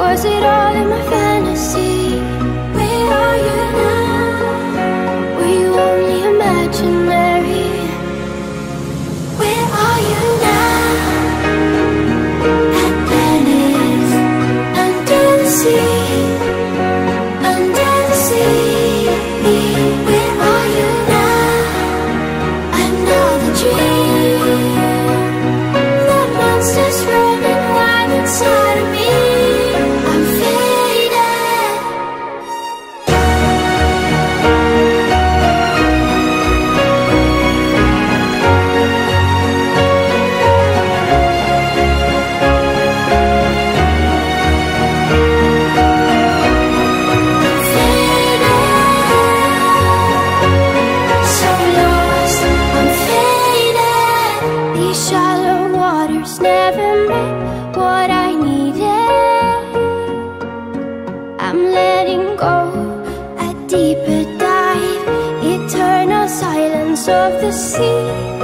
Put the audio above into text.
was it all in my fantasy? Where are you now? Were you only imaginary? Where are you now? Atlantis, under the sea, under the sea. Where are you now? Another dream. The monsters running wild inside of me. I'm faded. So lost, I'm faded. These shallow waters never met what I needed. I'm letting go, a deeper dive, eternal silence of the sea.